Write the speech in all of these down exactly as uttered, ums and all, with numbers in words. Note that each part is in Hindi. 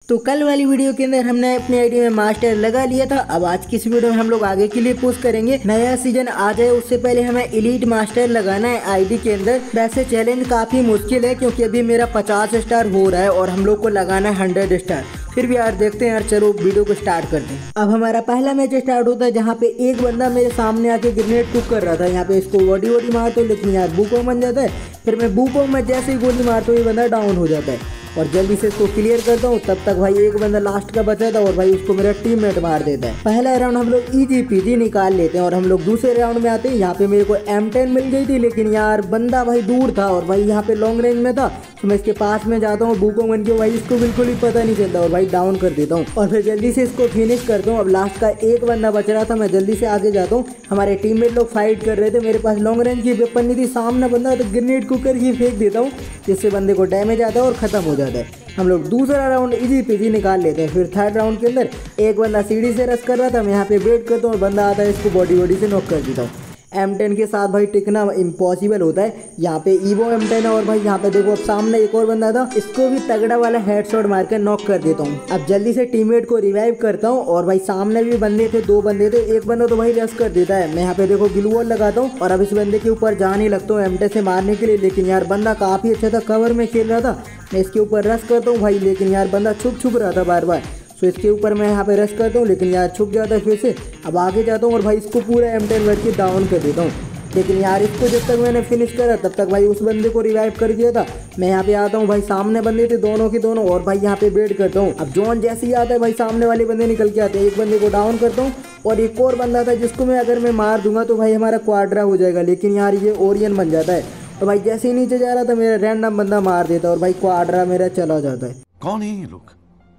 तो कल वाली वीडियो के अंदर हमने अपनी आईडी में मास्टर लगा लिया था। अब आज की इस वीडियो में हम लोग आगे के लिए पोस्ट करेंगे। नया सीजन आ जाए उससे पहले हमें एलीट मास्टर लगाना है आईडी के अंदर। वैसे चैलेंज काफी मुश्किल है क्योंकि अभी मेरा पचास स्टार हो रहा है और हम लोग को लगाना है हंड्रेड स्टार। फिर भी यार देखते हैं यार, चलो वीडियो को स्टार्ट करते हैं। अब हमारा पहला मैच स्टार्ट होता है जहाँ पे एक बंदा मेरे सामने आके ग्रेनेड कुक कर रहा था। यहाँ पे इसको बॉडी वॉडी मारता हूँ लेकिन यार बूको बन जाता है। फिर मैं बूको में जैसे ही गोली मारता हूँ ये बंदा डाउन हो जाता है और जल्दी से इसको क्लियर करता हूँ। तब तक भाई एक बंदा लास्ट का बचा था और भाई उसको मेरा टीममेट मार देता है। पहला राउंड हम लोग इजी पीजी निकाल लेते हैं और हम लोग दूसरे राउंड में आते हैं। यहाँ पे मेरे को एम टेन मिल गई थी लेकिन यार बंदा भाई दूर था और भाई यहाँ पे लॉन्ग रेंज में था तो मैं इसके पास में जाता हूँ बूको बन के, भाई इसको बिल्कुल ही पता नहीं चलता और भाई डाउन कर देता हूँ और फिर जल्दी से इसको फिनिश करता हूँ। अब लास्ट का एक बंदा बच रहा था, मैं जल्दी से आगे जाता हूँ। हमारे टीममेट लोग फाइट कर रहे थे, मेरे पास लॉन्ग रेंज की वेपन नहीं थी। सामने बंदा तो ग्रेनेड कुकर ही फेंक देता हूँ जिससे बंदे को डैमेज आता है और खत्म हो जाता है। हम लोग दूसरा राउंड इजी पीजी निकाल लेते हैं। फिर थर्ड राउंड के अंदर एक बंदा सीढ़ी से रश कर रहा था, मैं यहाँ पे वेट करता हूँ और बंदा आता है, इसको बॉडी बॉडी से नॉक कर देता हूँ। एम टेन के साथ भाई टिकना इम्पॉसिबल होता है। यहाँ पे ईवो एम टेन है और भाई यहाँ पे देखो अब सामने एक और बंदा था, इसको भी तगड़ा वाला हेडशॉट मार कर नॉक कर देता हूँ। अब जल्दी से टीममेट को रिवाइव करता हूँ और भाई सामने भी बंदे थे, दो बंदे थे। एक बंदा तो भाई रश कर देता है, मैं यहाँ पे देखो ग्लू वॉल लगाता हूँ और अब इस बंदे के ऊपर जाने लगता हूँ एम टेन से मारने के लिए। लेकिन यार बंदा काफी अच्छा था, कवर में खेल रहा था। मैं इसके ऊपर रश करता हूँ भाई लेकिन यार बंदा छुप छुप रहा था बार बार, तो इसके ऊपर मैं यहाँ पे रश करता हूँ लेकिन यार छुप जाता है फिर से। अब आगे जाता हूँ और भाई इसको पूरा एम टेन वर्ड के डाउन कर देता हूँ। लेकिन यार इसको जब तक मैंने फिनिश करा तब तक भाई उस बंदे को रिवाइव कर दिया था। मैं यहाँ पे आता हूँ, भाई सामने बंदे थे दोनों के दोनों और भाई यहाँ पे वेट करता हूँ। अब जोन जैसे ही आता है भाई सामने वाले बंदे निकल के आते हैं, एक बंदे को डाउन करता हूँ और एक और बंदा था जिसको मैं अगर मैं मार दूंगा तो भाई हमारा क्वाड्रा हो जाएगा। लेकिन यार ये ओरियन बन जाता है और भाई जैसे ही नीचे जा रहा था मेरा रैंडम बंदा मार देता है और भाई क्वाड्रा मेरा चला जाता है। कौन है ये लोग,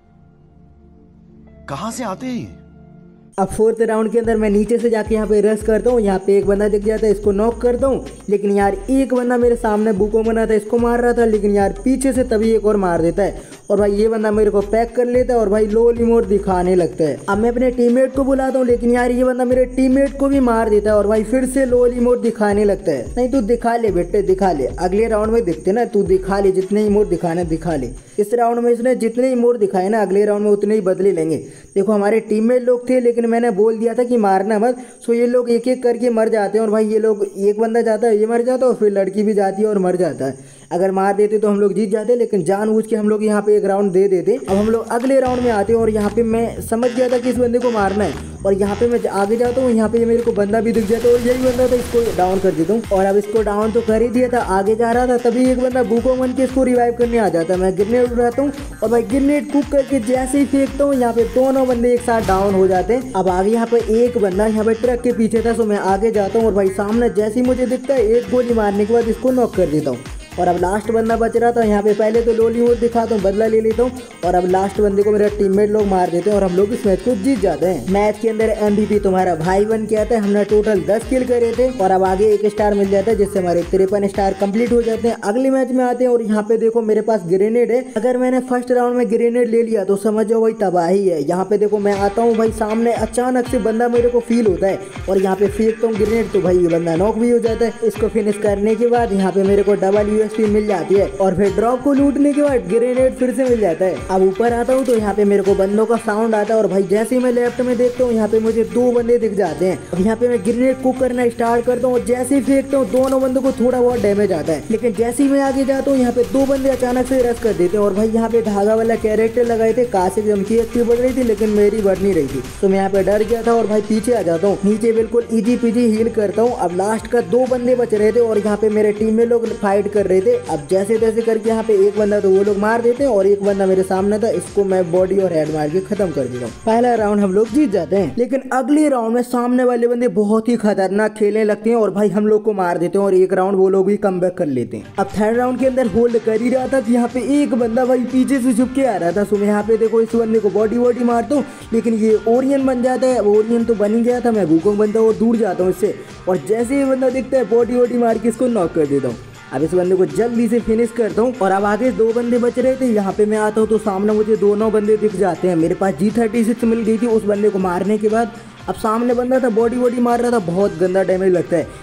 कहां से आते हैं? अब फोर्थ राउंड के अंदर मैं नीचे से जाके यहाँ पे रश करता हूँ। यहाँ पे एक बंदा दिख जाता है, इसको नॉक करता हूँ। लेकिन यार एक बंदा मेरे सामने बूको बना था, इसको मार रहा था लेकिन यार पीछे से तभी एक और मार देता है और भाई ये बंदा मेरे को पैक कर लेता है और भाई लो रिमोट दिखाने लगता है। अब मैं अपने टीममेट को बुलाता हूँ लेकिन यार ये बंदा मेरे टीममेट को भी मार देता है और भाई फिर से लो रिमोट दिखाने लगता है। नहीं तू दिखा ले बेटे दिखा ले, अगले राउंड में दिखते ना, तू दिखा ले जितने इमोट दिखाने दिखा ले। इस राउंड में इसने जितने इमोट दिखाए ना अगले राउंड में उतने ही बदले लेंगे। देखो हमारे टीममेट लोग थे लेकिन मैंने बोल दिया था कि मारना मत, सो ये लोग एक एक करके मर जाते हैं और भाई ये लोग एक बंदा जाता है ये मर जाता है और फिर लड़की भी जाती है और मर जाता है। अगर मार देते तो हम लोग जीत जाते लेकिन जानबूझ के हम लोग यहाँ पे एक राउंड दे देते। अब हम लोग अगले राउंड में आते हैं और यहाँ पे मैं समझ गया था कि इस बंदे को मारना है और यहाँ पे मैं आगे जाता हूँ। यहाँ पे मेरे को बंदा भी दिख जाता है और यही बंदा था, इसको डाउन कर देता हूँ और अब इसको डाउन तो कर ही दिया था। आगे जा रहा था तभी एक बंदा बूको बन के इसको रिवाइव करने आ जाता है। मैं ग्रेनेड उड़ाता हूँ और भाई ग्रेनेड कुक करके जैसे ही फेंकता हूँ यहाँ पे दोनों बंदे एक साथ डाउन हो जाते हैं। अब आगे यहाँ पे एक बंदा यहाँ पे ट्रक के पीछे था, सो मैं आगे जाता हूँ और भाई सामने जैसे ही मुझे दिखता है एक गोली मारने के बाद इसको नॉक कर देता हूँ और अब लास्ट बंदा बच रहा था। यहाँ पे पहले तो लोलीवुड दिखाता हूँ, बदला ले लेता हूँ और अब लास्ट बंदे को मेरा टीममेट लोग मार देते हैं और हम लोग इस मैच को जीत जाते हैं। मैच के अंदर एमवीपी तुम्हारा भाई बन के आता है। हमने टोटल दस किल करे थे और अब आगे एक स्टार मिल जाता है जिससे हमारे तिरपन स्टार कंप्लीट हो जाते हैं। अगले मैच में आते हैं और यहाँ पे देखो मेरे पास ग्रेनेड है। अगर मैंने फर्स्ट राउंड में ग्रेनेड ले लिया तो समझ जाओ भाई तबाही है। यहाँ पे देखो मैं आता हूँ, भाई सामने अचानक से बंदा मेरे को फील होता है और यहाँ पे फेंकता हूँ ग्रेनेड तो भाई ये बंदा नॉक भी हो जाता है। इसको फिनिश करने के बाद यहाँ पे मेरे को डबल यूएसपी मिल जाती है और फिर ड्रॉप को लूटने के बाद ग्रेनेड फिर से मिल जाता है। अब ऊपर आता हूँ तो यहाँ पे मेरे को बंदों का साउंड आता है और भाई जैसे ही मैं लेफ्ट में देखता हूँ यहाँ पे मुझे दो बंदे दिख जाते हैं। अब यहाँ पे मैं ग्रेनेड कुक करना स्टार्ट करता हूँ और जैसे ही फेंकता हूँ दोनों बंदों को थोड़ा बहुत डैमेज आता है। लेकिन जैसे ही मैं आगे जाता हूँ यहाँ पे दो बंदे अचानक से रश कर देते हैं और भाई यहाँ पे धागा वाला कैरेक्टर लगाए थे, काशिक जमकी एक्टिव बढ़ रही थी लेकिन मेरी बढ़ नहीं रही थी तो मैं यहाँ पे डर गया था और भाई पीछे आ जाता हूँ। नीचे बिल्कुल इजी पीजी हील करता हूँ। अब लास्ट का दो बंदे बच रहे थे और यहाँ पे मेरे टीम में लोग फाइट कर रहे थे। अब जैसे तैसे करके यहाँ पे एक बंदा तो वो लोग मार देते हैं और एक बंदा मेरे सामने था, इसको मैं बॉडी और हेड मार के खत्म कर देता हूँ। पहला राउंड हम लोग जीत जाते हैं लेकिन अगले राउंड में सामने वाले बंदे बहुत ही खतरनाक खेलने लगते हैं और भाई हम लोग को मार देते हैं और एक राउंड वो लोग भी कमबैक कर लेते हैं। अब थर्ड राउंड के अंदर होल्ड कर ही रहा था कि यहाँ पे एक बंदा भाई पीछे से छुप के आ रहा था, सो मैं यहाँ पे देखो इस बंदे को बॉडी वॉडी मारता हूँ लेकिन ये ओरियन बन जाता है। ओरियन तो बन ही गया था, मैं वुकोंग बनता हूँ और दूर जाता हूँ इससे और जैसे ही बंदा दिखता है बॉडी वॉडी मार के इसको नॉक कर देता हूँ। अब इस बंदे को जल्दी से फिनिश करता हूँ और अब आगे दो बंदे बच रहे थे। यहाँ पे मैं आता हूँ तो सामने मुझे दोनों बंदे दिख जाते हैं। मेरे पास जी थर्टी सिक्स मिल गई थी उस बंदे को मारने के बाद। अब सामने बंदा था बॉडी बॉडी मार रहा था, बहुत गंदा डैमेज लगता है।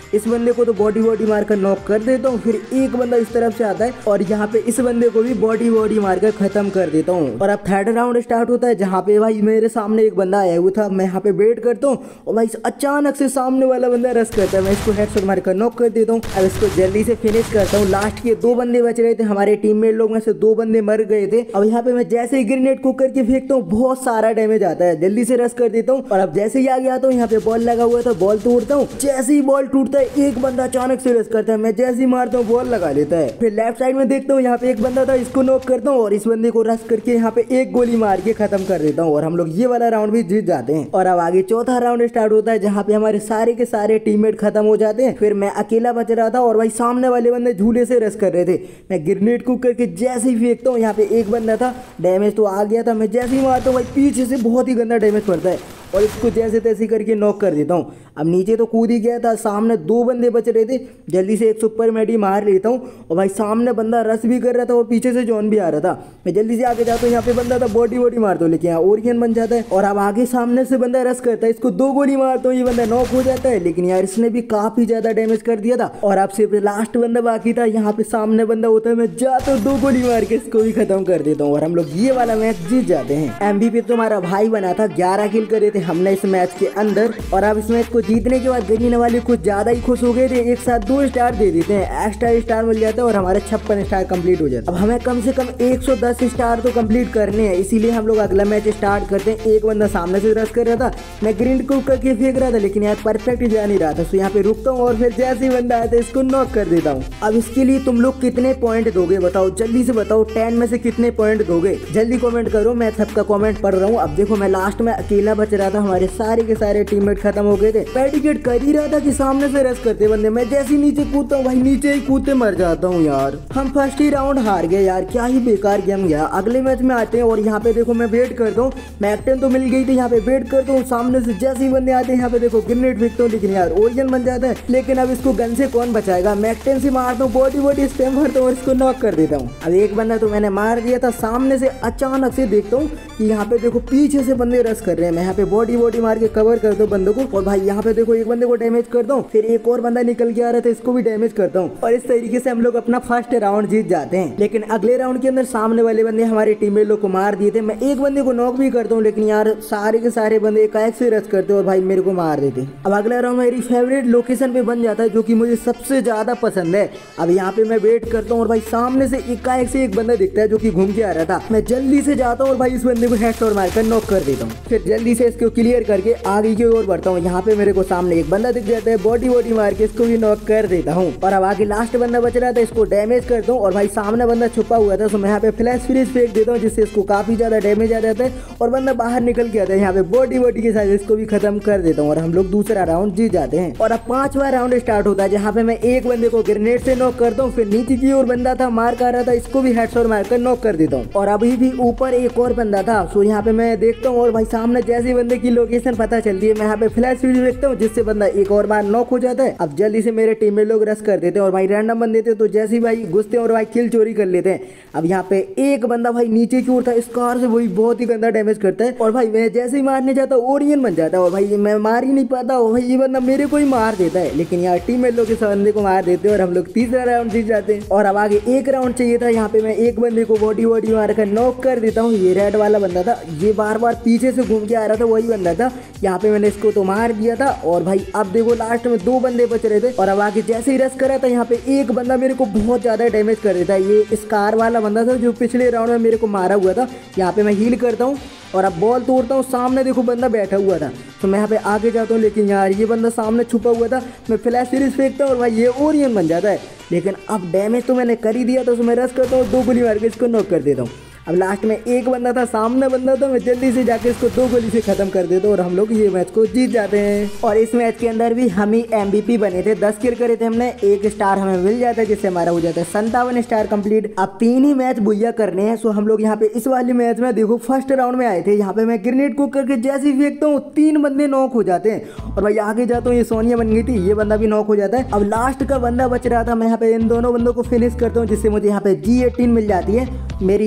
इस बंदे को तो बॉडी बॉडी मारकर नॉक कर देता हूँ। फिर एक बंदा इस तरफ से आता है और यहाँ पे इस बंदे को भी बॉडी बॉडी मारकर खत्म कर देता हूँ। और अब थर्ड राउंड स्टार्ट होता है जहाँ पे भाई मेरे सामने एक बंदा आया हुआ था, मैं यहाँ पे वेट करता हूँ और भाई अचानक से सामने वाला बंदा रश करता है, मैं इसको हेडशॉट मारकर नॉक कर देता हूँ। अब इसको जल्दी से फिनिश करता हूँ। लास्ट के दो बंदे बच रहे थे, हमारे टीममेट लोग में से दो बंदे मर गए थे। अब यहाँ पे मैं जैसे ही ग्रेनेड को करके फेंकता हूँ बहुत सारा डैमेज आता है, जल्दी से रश कर देता हूँ। और अब जैसे ही आगे आता हूँ यहाँ पे बॉल लगा हुआ था, बॉल तोड़ता हूँ। जैसे ही बॉल टूटता है एक बंदा अचानक से रश करता है, मैं जैसे ही मारता हूँ बॉल लगा लेता है। फिर लेफ्ट साइड में देखता हूँ यहाँ पे एक बंदा था, इसको नॉक करता हूँ और इस बंदे को रश करके यहाँ पे एक गोली मार के खत्म कर देता हूँ और हम लोग ये वाला राउंड भी जीत जाते हैं। और अब आगे चौथा राउंड स्टार्ट होता है जहाँ पे हमारे सारे के सारे टीममेट खत्म हो जाते हैं। फिर मैं अकेला बच रहा था और भाई सामने वाले बंदे झूले से रश कर रहे थे। मैं ग्रेनेड को करके जैसे ही फेंकता हूँ यहाँ पे एक बंदा था, डैमेज तो आ गया था, मैं जैसे ही मारता हूँ भाई पीछे से बहुत ही गंदा डैमेज पड़ता है और इसको जैसे तैसे करके नॉक कर देता हूँ। अब नीचे तो कूद ही गया था, सामने दो बंदे बच रहे थे, जल्दी से एक सुपर मेडी मार लेता हूँ। और भाई सामने बंदा रश भी कर रहा था और पीछे से जॉन भी आ रहा था, मैं जल्दी से आगे जाता हूँ। यहाँ पे बंदा था, बॉडी बॉडी मारता हूँ लेकिन यहाँ ओरियन बन जाता है। और अब आगे सामने से बंदा रश करता है, इसको दो गोली मारता हूँ, ये बंदा नॉक हो जाता है। लेकिन यार इसने भी काफी ज्यादा डैमेज कर दिया था और अब सिर्फ लास्ट बंदा बाकी था। यहाँ पे सामने बंदा होता है, मैं जाता हूँ दो गोली मार के इसको भी खत्म कर देता हूँ और हम लोग ये वाला मैच जीत जाते हैं। एमवीपी तो हमारा भाई बना था, ग्यारह किल करे थे हमने इस मैच के अंदर। और अब इस मैच को जीतने के बाद गरीने वाले कुछ ज्यादा ही खुश हो गए थे, एक साथ दो स्टार दे देते हैं, एक्स्ट्रा स्टार मिल जाता है और हमारे छप्पन स्टार कंप्लीट हो जाता है। अब हमें कम से कम एक सौ दस स्टार तो कंप्लीट करने हैं, इसीलिए हम लोग अगला मैच स्टार्ट करते हैं। एक बंदा सामने से रश कर रहा था, मैं ग्रीन को करके फेंक रहा था लेकिन यार परफेक्ट जा नहीं रहा था, तो यहाँ पे रुकता हूँ और फिर जैसे ही बंदा आता है इसको नॉक कर देता हूँ। अब इसके लिए तुम लोग कितने पॉइंट दोगे बताओ, जल्दी से बताओ, टेन में से कितने पॉइंट दोगे, जल्दी कमेंट करो, मैं सबका कमेंट पढ़ रहा हूँ। अब देखो मैं लास्ट में अकेला बच रहा था, हमारे सारे के सारे टीममेट खत्म हो गए थे। पेडिकेट कर ही रहा था कि सामने से रश करते बंदे, मैं जैसे ही नीचे कूदता हूँ भाई नीचे ही कूदते मर जाता हूँ यार। हम फर्स्ट ही राउंड हार गए यार, क्या ही बेकार गेम गया। अगले मैच में आते हैं और यहाँ पे देखो मैं वेट करता हूँ, मैकटेन तो मिल गई थी, यहाँ पे वेट करता हूँ, सामने से जैसे ही बंदे आते हैं यहाँ पे देखो ग्रेनेड फेंकता हूँ लेकिन यार ओरियन बन जाता है। लेकिन अब इसको गन से कौन बचाएगा, मैकटेन से मारता हूँ, बॉडी बॉडी स्पैम मारता हूँ और इसको नॉक कर देता हूँ। अब एक बंदा तो मैंने मार दिया था, सामने से अचानक से देखता हूँ कि यहाँ पे देखो पीछे से बंदे रश कर रहे हैं, मैं यहाँ पे बॉडी बॉडी मार के कवर कर दो बंदों को और भाई यहाँ पे देखो एक बंदे को डैमेज करता हूँ, फिर एक और बंदा निकल के आ रहा था, इसको भी डैमेज करता हूँ और इस तरीके से हम लोग अपना फर्स्ट राउंड जीत जाते हैं। लेकिन अगले राउंड के अंदर सामने वाले बंदे हमारे टीममेट लोग को मार दिए थे, मैं एक बंदे को नॉक भी करता हूँ लेकिन यार सारे के सारे बंदे एकाएक से रश करते और भाई मेरे को मार देते। अब अगला राउंड मेरी फेवरेट लोकेशन पे बन जाता है जो कि मुझे सबसे ज्यादा पसंद है। अब यहाँ पे मैं वेट करता हूँ और भाई सामने से एकाएक से एक बंदा दिखता है जो कि घूम के आ रहा था, मैं जल्दी से जाता हूँ और भाई इस बंदे को हेडशॉट मारकर नॉक कर देता हूँ, फिर जल्दी से इसको क्लियर करके आगे की ओर बढ़ता हूँ। यहाँ पे मेरे को सामने एक बंदा दिख जाता है, बॉडी बॉडी मार के इसको भी नॉक कर देता हूँ और अब आगे लास्ट बंदा बच रहा था, इसको डैमेज करता हूँ और भाई सामने बंदा छुपा हुआ था, तो मैं यहाँ पे फ्लैश फ्रीज फेंक देता हूँ जिससे इसको काफी ज्यादा डैमेज आ जाता है और बंदा बाहर निकल के आता है। यहाँ पे बॉडी बॉडी के साथ इसको भी खत्म कर देता हूँ और हम लोग दूसरा राउंड जीत जाते हैं। और अब पांचवा राउंड स्टार्ट होता है जहाँ पे मैं एक बंदे को ग्रेनेड से नॉक करता हूँ, फिर नीचे की ओर बंदा था मार कर रहा था, इसको भी हेडशॉट मारकर नॉक कर देता हूँ और अभी भी ऊपर एक और बंदा था, सो यहाँ पे मैं देखता हूँ और भाई सामने जैसे बंदे की लोकेशन पता चलती है, मैं यहाँ पे फ्लैश फ्रीज देखता हूँ जिससे बंदा एक और बार नॉक हो जाता है। अब जल्दी से मेरे टीम में लोग रश कर देते हैं और भाई रैंडम बंदे थे तो जैसे ही भाई घुसते हैं और भाई किल चोरी कर लेते हैं। अब यहाँ पे एक बंदा भाई नीचे की ओर था, इस कार से वही बहुत ही गंदा डैमेज करता है और भाई मैं जैसे ही मारने जाता हूँ ओरियन बन जाता है और भाई मैं मार ही नहीं पाता और भाई ये बंदा मेरे को ही मार देता है, लेकिन यार टीम में लोग इस बंदे को मार देते हैं और हम लोग तीसरा राउंड जीत जाते हैं। और अब आगे एक राउंड चाहिए था, यहाँ पे मैं एक बंदे को बॉडी बॉडी मार कर नॉक कर देता हूँ। ये रेड वाला बंदा था, ये बार बार पीछे से घूम के आ रहा था, वही बंदा था। यहाँ पे मैंने इसको तो मार दिया था और भाई अब देखो लास्ट में दो बंदे बच रहे थे और अब आगे जैसे ही रश करा था यहाँ पे एक बंदा मेरे को बहुत ज्यादा डैमेज कर देता है, ये स्कार वाला बंदा था जो पिछले राउंड में मेरे को मारा हुआ था। यहाँ पे मैं हील करता हूँ और अब बॉल तोड़ता हूँ, सामने देखो बंदा बैठा हुआ था तो मैं यहाँ पे आगे जाता हूँ, लेकिन यार ये बंदा सामने छुपा हुआ था, मैं फ्लैश सीरीज फेंकता हूँ और भाई ये ओरियन बन जाता है। लेकिन अब डैमेज तो मैंने कर ही दिया था, तो मैं रश करता हूँ, दो गोली मार के इसको नॉक कर देता हूँ। अब लास्ट में एक बंदा था, सामने बंदा था, मैं जल्दी से जाके इसको दो गोली से खत्म कर देता हूँ और हम लोग ये मैच को जीत जाते हैं। और इस मैच के अंदर भी हम ही एमवीपी बने थे, दस किल करे थे हमने, एक स्टार हमें मिल जाता है जिससे हमारा हो जाता है संतावन स्टार कंप्लीट। अब तीन ही मैच बुइया करने हैं, सो हम लोग यहाँ पे इस वाले मैच में देखो फर्स्ट राउंड में आए थे। यहाँ पे मैं ग्रेनेड को करके जैसे ही फेंकता हूँ तीन बंदे नॉक हो जाते हैं और भाई आगे जाता हूँ, ये सोनिया बन गई थी, ये बंदा भी नॉक हो जाता है। अब लास्ट का बंदा बच रहा था, मैं यहाँ पे इन दोनों बंदों को फिनिश करता हूँ जिससे मुझे यहाँ पे जी एटीन मिल जाती है। मेरी मेडिकेट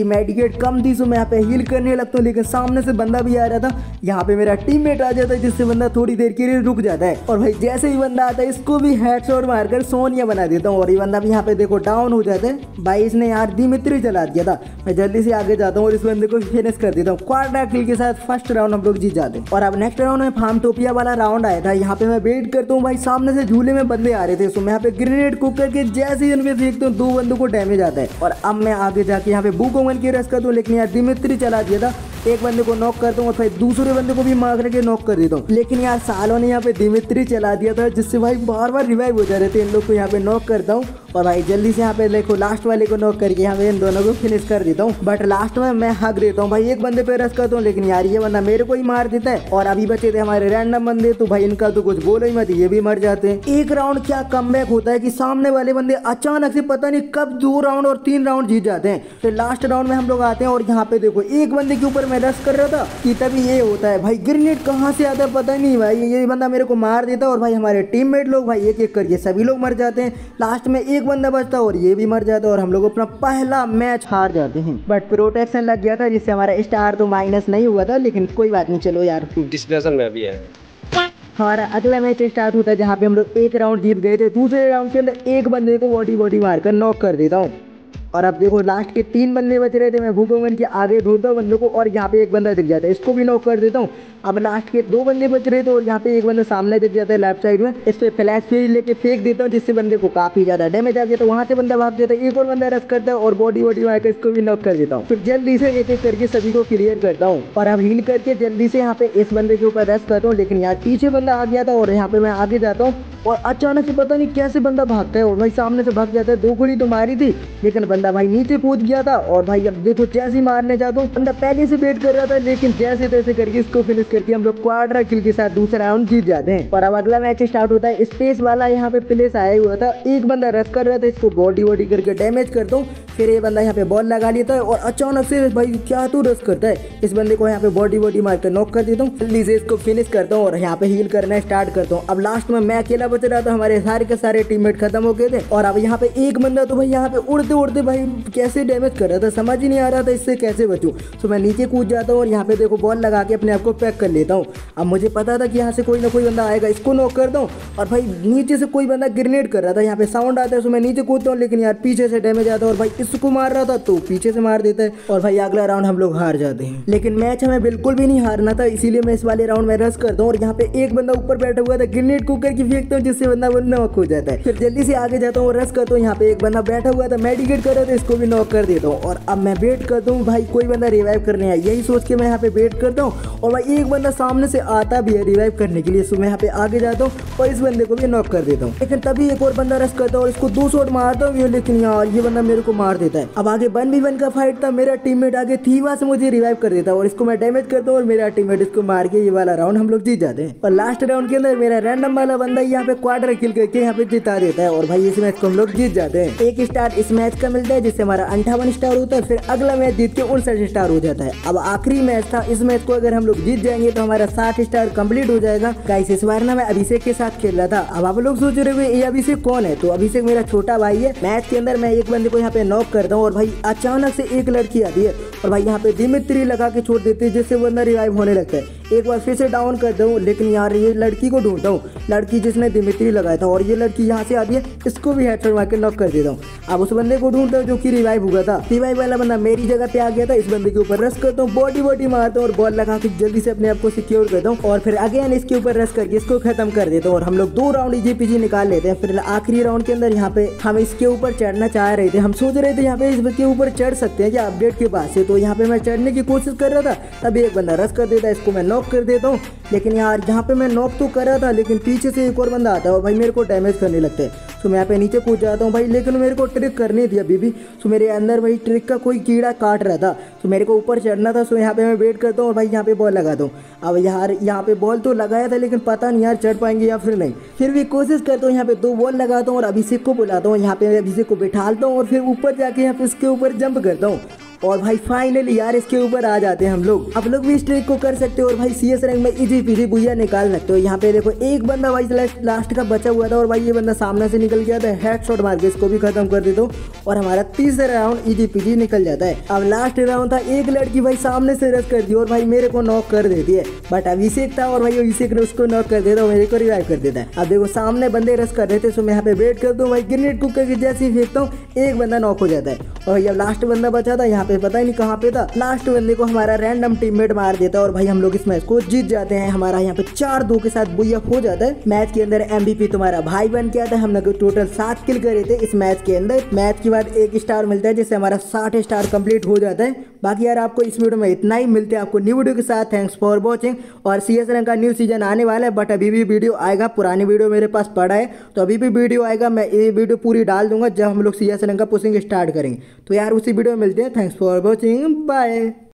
रेट कम थी, सो मैं यहाँ पे हील करने लगता हूँ, लेकिन सामने से बंदा भी आ रहा था। यहाँ पे मेरा टीममेट आ जाता है, जिससे बंदा थोड़ी देर के लिए रुक जाता है। और भाई जैसे ही बंदा आता है, इसको भी हेडशॉट मारकर सोनिया बना देता हूँ, और ये बंदा भी यहाँ पे देखो डाउन हो जाता है। भाई इसने यार दिमित्री चला दिया था। मैं जल्दी से आगे जाता हूँ और इस बंदे को फिनिश कर देता हूँ। क्वाड्रा किल के साथ फर्स्ट राउंड हम लोग जीत जाते हैं। और अब नेक्स्ट राउंड में फार्मटोपिया वाला राउंड आया था। यहाँ पे मैं वेट करता हूँ, भाई सामने से झूले में बंदे आ रहे थे, सो मैं यहाँ पे ग्रेनेड कुक करके जैसे ही उनके फेंकता हूँ, दो बंदों को डैमेज आता है। और अब मैं आगे जाके यहाँ पे बुकोमन की रस करता हूँ, लेकिन यार दिमित्री चला दिया था। एक बंदे को नॉक करता हूँ और फिर दूसरे बंदे को भी मार करके नॉक कर देता हूँ, लेकिन यार सालों ने यहाँ पे दिमित्री चला दिया था, जिससे भाई बार बार रिवाइव हो जा रहे थे। इन लोग को यहाँ पे नॉक करता हूँ और भाई जल्दी से यहाँ पे देखो लास्ट वाले को नॉक करके यहाँ पे इन दोनों को फिनिश कर देता हूँ। बट लास्ट में मैं हक देता हूँ, भाई एक बंदे पे रस करता हूँ, लेकिन यार ये बंदा मेरे को ही मार देता है। और अभी बचे थे हमारे रैंडम बंदे, तो भाई इनका तो कुछ बोलो ही मत, ये भी मर जाते हैं। एक राउंड क्या कमबैक होता है कि सामने वाले बंदे अचानक से पता नहीं कब दो राउंड और तीन राउंड जीत जाते हैं। फिर लास्ट राउंड में हम लोग आते हैं और यहाँ पे देखो एक बंदे के ऊपर मैं रस कर रहा था कि तभी ये होता है। भाई ग्रेनेड कहाँ से आता है पता नहीं, भाई ये बंदा मेरे को मार देता है और भाई हमारे टीममेट लोग भाई एक एक करके सभी लोग मर जाते हैं। लास्ट में एक बंदा बचता है और ये भी मर जाता है और हम लोग अपना पहला मैच हार जाते हैं। बट प्रोटेक्शन लग गया था, जिससे हमारा स्टार तो माइनस नहीं हुआ था, लेकिन कोई बात नहीं, चलो यार डिस्प्लेशन में भी है। हमारा अगला मैच स्टार्ट होता है, जहाँ पे हम लोग एक राउंड जीत गए थे। दूसरे राउंड के अंदर एक बंदे को बॉडी बॉडी मारकर नॉक कर देता हूँ। और अब देखो लास्ट के तीन बंदे बच रहे थे, मैं भूकोमन के आगे ढूंढता हूँ बंदों को और यहाँ पे एक बंदा दिख जाता है, इसको भी नॉक कर देता हूँ। अब लास्ट के दो बंदे बच रहे थे और यहाँ पे एक बंदा सामने दिख जाता है लेफ्ट साइड में, इस पे फ्लैश फ्यूज लेके फेंक देता हूँ, जिससे बंदे को काफी ज्यादा डैमेज आ गया। तो वहाँ से बंदा भाग जाता है, एक और बंदा रस करता है और बॉडी बॉडी मारकर इसको भी नॉक कर देता हूँ। फिर जल्दी से एक एक करके सभी को क्लियर करता हूँ और अब हील करके जल्दी से यहाँ पे इस बंदे के ऊपर रस करता हूँ, लेकिन यार पीछे बंदा आ गया था और यहाँ पे मैं आगे जाता हूँ और अचानक से पता नहीं कैसे बंदा भागता है और भाई सामने से भाग जाता है। दो गोली तो मारी थी, लेकिन बंदा भाई नीचे कूद गया था। और भाई अब देखो जैसे ही मारने जाता हूँ, बंदा पहले से वेट कर रहा था, लेकिन जैसे तैसे करके इसको फिनिश करके हम लोग क्वाड्रा किल के साथ दूसरा राउंड जीत जाते हैं। और अब अगला मैच स्टार्ट होता है। स्पेस वाला यहाँ पे प्लेस आया हुआ था, एक बंदा रस कर रहा था, इसको बॉडी बॉडी करके डैमेज करता हूँ। फिर ये बंदा यहाँ पे बॉल लगा लेता है और अचानक से भाई क्या तू रस करता है, इस बंदे को यहाँ पे बॉडी बॉडी मारकर नॉक कर देता हूँ। जल्दी से इसको फिनिश करता हूँ और यहाँ पे हील करना स्टार्ट करता हूँ। अब लास्ट में मैं अकेला बच रहा था, हमारे सारे के सारे टीममेट खत्म हो गए थे। और अब यहाँ पे एक बंदा तो भाई यहाँ पे उड़ते उड़ते भाई कैसे डैमेज कर रहा था, समझ ही नहीं आ रहा था इससे कैसे बचूं। तो मैं नीचे कूद जाता हूँ और यहाँ पे देखो बॉल लगा के अपने आप को पैक कर लेता हूँ। अब मुझे पता था कि यहाँ से कोई ना कोई बंदा आएगा, इसको नॉक करता हूँ। और भाई नीचे से कोई बंदा ग्रेनेड कर रहा था, यहाँ पे साउंड आता है, तो मैं नीचे कूदता हूँ, लेकिन यार पीछे से डैमेज आता है और भाई इसको मार रहा था तो पीछे से मार देता है और भाई अगला राउंड हम लोग हार जाते हैं। लेकिन मैच हमें बिल्कुल भी नहीं हारना था, इसीलिए मैं इस वाले राउंड में रस करता हूँ। और यहाँ पे एक बंदा ऊपर बैठा हुआ था, ग्रेनेड कुकर की फेंकता हूँ, जिससे बंदा वो नॉक हो जाता है। फिर जल्दी से आगे जाता हूँ, रस करता हूँ। यहाँ पे एक बंदा बैठा हुआ था, मेडिकेट कर रहा था, इसको भी नॉक कर देता हूँ। और अब मैं वेट करता हूँ भाई कोई बंदा रिवाइव करने आए, यही सोच के मैं यहाँ पे वेट करता हूँ। और भाई एक बंदा सामने से आता भी है रिवाइव करने के लिए, सो मैं यहाँ पे आगे जाता हूँ और इस बंदे को भी नॉक कर देता हूँ। लेकिन तभी एक और बंदा रस करता है और इसको दो शॉट मारता हूँ, लेकिन यार ये बंदा मेरे को मार देता है। अब आगे वन बी वन का फाइट था, मेरा टीममेट आगे थीवा से मुझे रिवाइव कर देता है और इसको मैं डैमेज करता हूँ और मेरा टीममेट इसको मार के ये वाला राउंड हम लोग जीत जाते हैं। और लास्ट राउंड के अंदर मेरा रैंडम वाला बंदा यहाँ पे क्वाड्रा किल करके यहाँ पे जिता देता है और भाई इस मैच को हम लोग जीत जाते हैं। एक स्टार इस मैच का मिलता है, जिससे हमारा अंठावन स्टार होता है। फिर अगला मैच जीत के उनसठ स्टार हो जाता है। अब आखिरी मैच था, इस मैच को अगर हम लोग जीत जाएंगे तो हमारा साठ स्टार कंप्लीट हो जाएगा। गाइस इस बार ना मैं अभिषेक के साथ खेल रहा था। अब आप लोग सोच रहे हो ये अभिषेक कौन है, तो अभिषेक मेरा छोटा भाई है। मैच के अंदर मैं एक बंदे को यहाँ पे नॉक करता हूँ और भाई अचानक से एक लड़की आती है और भाई यहाँ पे दिमित्री लगा के छोड़ देती है, जिससे बंदा रिवाइव होने लगता है। एक बार फिर से डाउन करता हूँ, लेकिन यार ये लड़की को ढूंढता हूँ, लड़की जिसने दिमित्री लगाया था, और ये लड़की यहाँ से आती है, इसको भी हेडशॉट मार के नॉक कर देता हूँ। अब उस बंदे को ढूंढता हूँ जो कि रिवाइव हुआ था। रिवाइव वाला बंदा मेरी जगह पे आ गया था, इस बंदे के ऊपर रस करता हूँ, बॉडी बॉडी मारता हूँ और बॉल लगा के जल्दी से अपने आप को सिक्योर करता हूँ और फिर अगेन इसके ऊपर रस करके इसको खत्म कर देता हूँ और हम लोग दो राउंड इजी पीजी निकाल लेते हैं। फिर आखिरी राउंड के अंदर यहाँ पे हम इसके ऊपर चढ़ना चाह रहे थे, हम सोच रहे थे यहाँ पे इसके ऊपर चढ़ सकते हैं क्या अपडेट के बाद से, तो यहाँ पे मैं चढ़ने की कोशिश कर रहा था, तभी एक बंदा रस कर देता है, इसको मैं नॉक कर देता हूँ। लेकिन यार यहाँ पे मैं नॉक तो कर रहा था, लेकिन पीछे से एक और बंदा आता है और भाई मेरे को डैमेज करने लगता है। तो मैं यहाँ पे नीचे कूद जाता हूँ भाई, लेकिन मेरे को ट्रिक करनी थी अभी भी। तो मेरे अंदर भाई ट्रिक का कोई कीड़ा काट रहा था, तो मेरे को ऊपर चढ़ना था। सो यहाँ पे मैं वेट करता हूँ और भाई यहाँ पे बॉल लगाता हूँ। अब यार यहाँ पे बॉल तो लगाया था, लेकिन पता नहीं यार चढ़ पाएंगे या फिर नहीं। फिर भी कोशिश करता हूँ, यहाँ पे दो बॉल लगाता हूँ और अभिषेक को बुलाता हूँ, यहाँ पे अभिषेक को बिठालता हूँ और फिर ऊपर जाके यहाँ पे उसके ऊपर जंप करता हूँ और भाई फाइनली यार इसके ऊपर आ जाते हैं हम लोग। आप लोग भी इस ट्रिक को कर सकते हो और भाई सी एस रैंक में इजी पीजी बुया निकाल सकते हो। यहाँ पे देखो एक बंदा भाई लास्ट का बचा हुआ था और भाई ये बंदा सामने से निकल गया था, हेडशॉट मार के इसको भी खत्म कर देता हूँ और हमारा तीसरा राउंड इजी पीजी निकल जाता है। अब लास्ट राउंड था, एक लड़की भाई सामने से रश कर दी और भाई मेरे को नॉक कर देती है, बट अभिषेक था और भाई अभिषेक ने उसको नॉक कर देता और मेरे को रिवाइव कर देता है। अब देखो सामने बंदे रश कर देते, सो मैं यहाँ पे वेट करता हूँ भाई, ग्रेनेड कुकर की जैसे ही फेंकता हूँ एक बंदा नॉक हो जाता है और भैया लास्ट बंदा बचा था, यहाँ पे पता ही नहीं कहाँ पे था, लास्ट बंदे को हमारा रैंडम टीममेट मार देता है और भाई हम लोग इस मैच को जीत जाते हैं। हमारा यहाँ पे चार दो के साथ बुया हो जाता है। मैच के अंदर एमवीपी तुम्हारा भाई बन के आता है। हमने टोटल सात किल करे थे इस मैच के अंदर। मैच के बाद एक स्टार मिलता है जिससे हमारा साठ स्टार कंप्लीट हो जाता है। बाकी यार आपको इस वीडियो में इतना ही, मिलते हैं आपको न्यू वीडियो के साथ। Thanks for watching. और सी एस रैंक का न्यू सीजन आने वाला है, बट अभी भी वीडियो आएगा, पुरानी वीडियो मेरे पास पड़ा है तो अभी भी वीडियो आएगा। मैं ये वीडियो पूरी डाल दूंगा जब हम लोग सी एस रैंक का पुशिंग स्टार्ट करेंगे। तो यार उसी वीडियो में मिलते हैं। Thanks for watching, bye.